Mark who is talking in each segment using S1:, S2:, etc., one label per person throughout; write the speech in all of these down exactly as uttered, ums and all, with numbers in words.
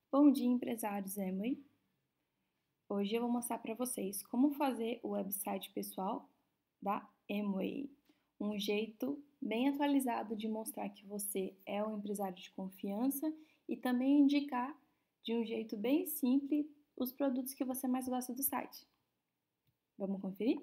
S1: Bom dia, empresários Amway. Hoje eu vou mostrar para vocês como fazer o website pessoal da Amway. Um jeito bem atualizado de mostrar que você é um empresário de confiança e também indicar de um jeito bem simples os produtos que você mais gosta do site. Vamos conferir?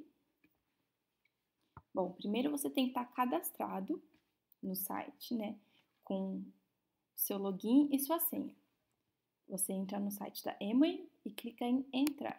S1: Bom, primeiro você tem que estar cadastrado no site, né, com seu login e sua senha. Você entra no site da Amway e clica em entrar.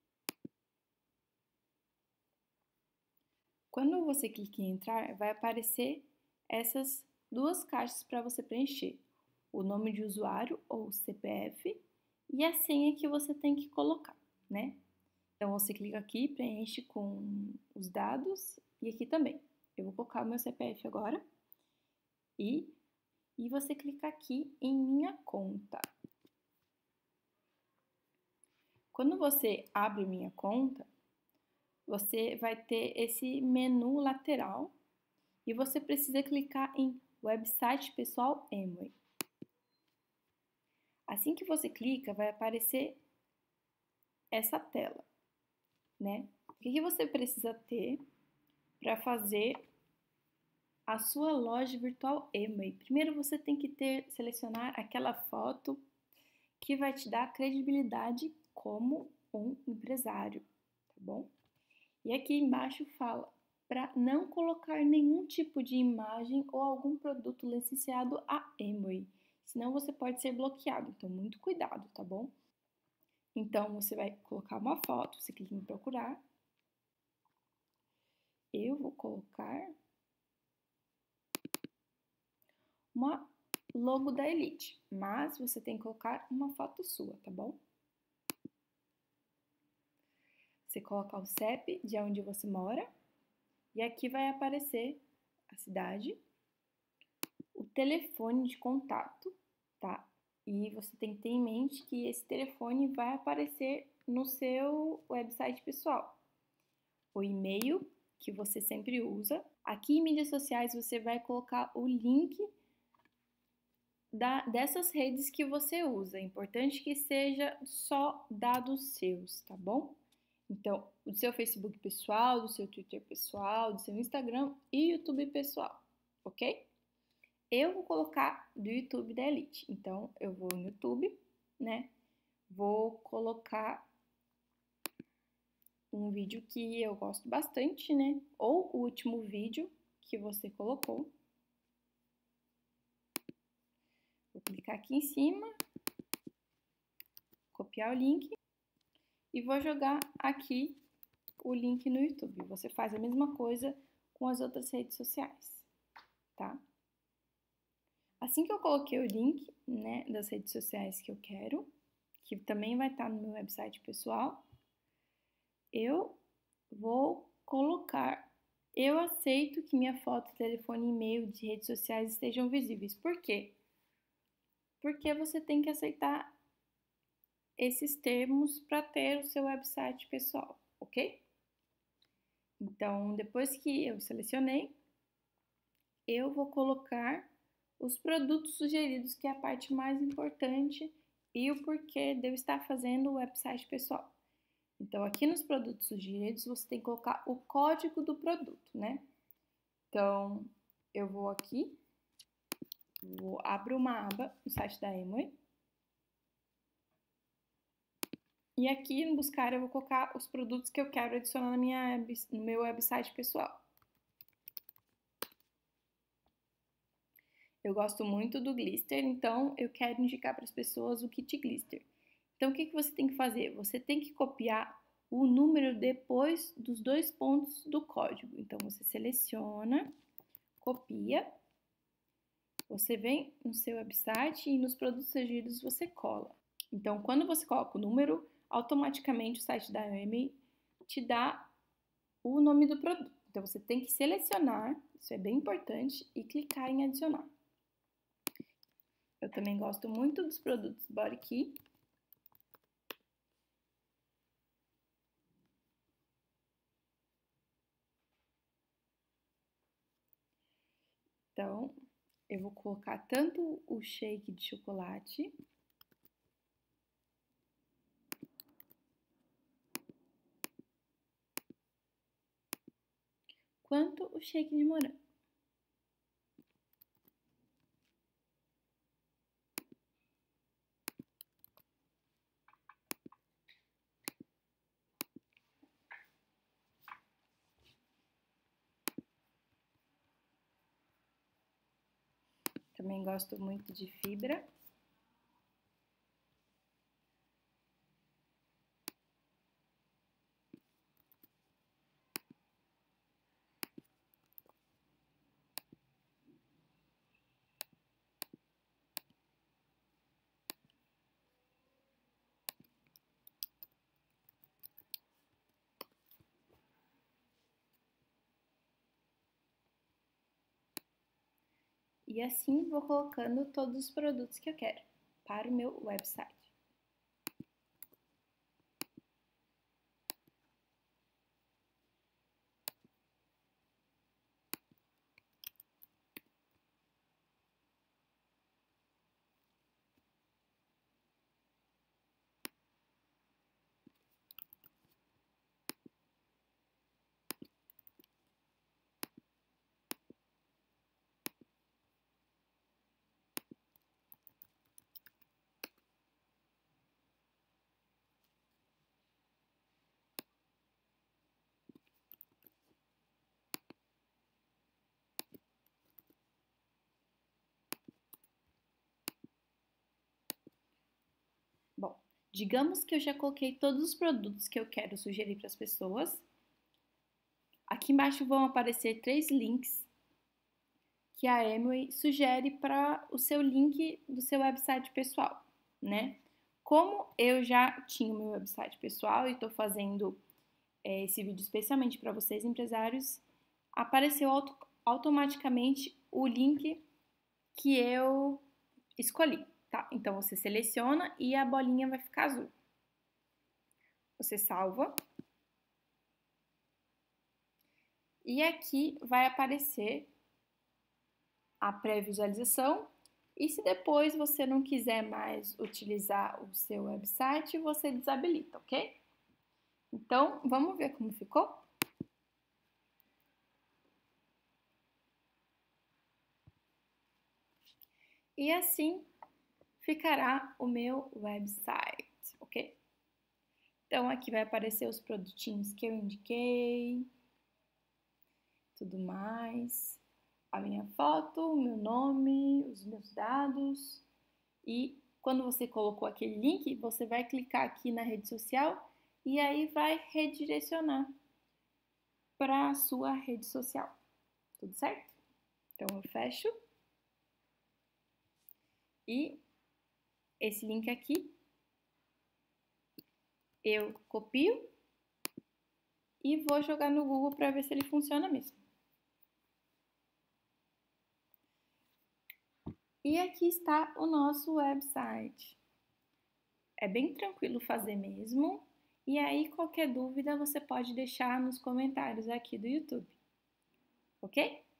S1: Quando você clica em entrar, vai aparecer essas duas caixas para você preencher: o nome de usuário ou C P F e a senha que você tem que colocar, né? Então você clica aqui, preenche com os dados e aqui também. Eu vou colocar o meu C P F agora e, e você clica aqui em minha conta. Quando você abre minha conta, você vai ter esse menu lateral e você precisa clicar em Website Pessoal Amway. Assim que você clica, vai aparecer essa tela, né? O que você precisa ter para fazer a sua loja virtual Amway? Primeiro você tem que ter, selecionar aquela foto que vai te dar credibilidade como um empresário, tá bom? E aqui embaixo fala para não colocar nenhum tipo de imagem ou algum produto licenciado a Amway, senão você pode ser bloqueado, então muito cuidado, tá bom? Então você vai colocar uma foto, você clica em procurar. Eu vou colocar uma logo da Elite, mas você tem que colocar uma foto sua, tá bom? Você coloca o C E P de onde você mora e aqui vai aparecer a cidade, o telefone de contato, tá? E você tem que ter em mente que esse telefone vai aparecer no seu website pessoal. O e-mail que você sempre usa. Aqui em mídias sociais você vai colocar o link da, dessas redes que você usa. É importante que seja só dados seus, tá bom? Então, do seu Facebook pessoal, do seu Twitter pessoal, do seu Instagram e YouTube pessoal, ok? Eu vou colocar do YouTube da Elite. Então, eu vou no YouTube, né? Vou colocar um vídeo que eu gosto bastante, né? Ou o último vídeo que você colocou. Vou clicar aqui em cima, copiar o link e vou jogar aqui o link no YouTube. Você faz a mesma coisa com as outras redes sociais, tá? Assim que eu coloquei o link, né, das redes sociais que eu quero, que também vai estar no meu website pessoal, eu vou colocar: eu aceito que minha foto, telefone, e-mail de redes sociais estejam visíveis. Por quê? Porque você tem que aceitar esses termos para ter o seu website pessoal, ok? Então, depois que eu selecionei, eu vou colocar os produtos sugeridos, que é a parte mais importante, e o porquê de eu estar fazendo o website pessoal. Então, aqui nos produtos sugeridos, você tem que colocar o código do produto, né? Então, eu vou aqui, vou abro uma aba no site da Amway. E aqui no buscar eu vou colocar os produtos que eu quero adicionar na minha, no meu website pessoal. Eu gosto muito do glister, então eu quero indicar para as pessoas o kit glister. Então, o que, que você tem que fazer? Você tem que copiar o número depois dos dois pontos do código. Então, você seleciona, copia, você vem no seu website e nos produtos sugeridos você cola. Então, quando você coloca o número, automaticamente o site da Amway te dá o nome do produto. Então, você tem que selecionar, isso é bem importante, e clicar em adicionar. Eu também gosto muito dos produtos Body Key. Então, eu vou colocar tanto o shake de chocolate quanto o shake de morango. Também gosto muito de fibra. E assim vou colocando todos os produtos que eu quero para o meu website. Bom, digamos que eu já coloquei todos os produtos que eu quero sugerir para as pessoas. Aqui embaixo vão aparecer três links que a Amway sugere para o seu link do seu website pessoal, né? Como eu já tinha o meu website pessoal e estou fazendo é, esse vídeo especialmente para vocês, empresários, apareceu auto automaticamente o link que eu escolhi, tá? Então, você seleciona e a bolinha vai ficar azul. Você salva. E aqui vai aparecer a pré-visualização. E se depois você não quiser mais utilizar o seu website, você desabilita, ok? Então, vamos ver como ficou? E assim ficará o meu website, ok? Então, aqui vai aparecer os produtinhos que eu indiquei, tudo mais, a minha foto, o meu nome, os meus dados. E quando você colocou aquele link, você vai clicar aqui na rede social e aí vai redirecionar para a sua rede social. Tudo certo? Então, eu fecho. E esse link aqui eu copio e vou jogar no Google para ver se ele funciona mesmo. E aqui está o nosso website. É bem tranquilo fazer mesmo. E aí, qualquer dúvida, você pode deixar nos comentários aqui do YouTube. Ok?